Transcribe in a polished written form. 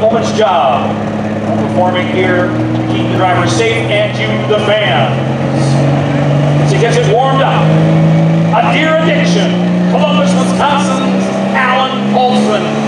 woman's job of performing here to keep the driver safe and you, the fans. To get it warmed up, a Deer Addiction, Columbus, Wisconsin's Alan Olson.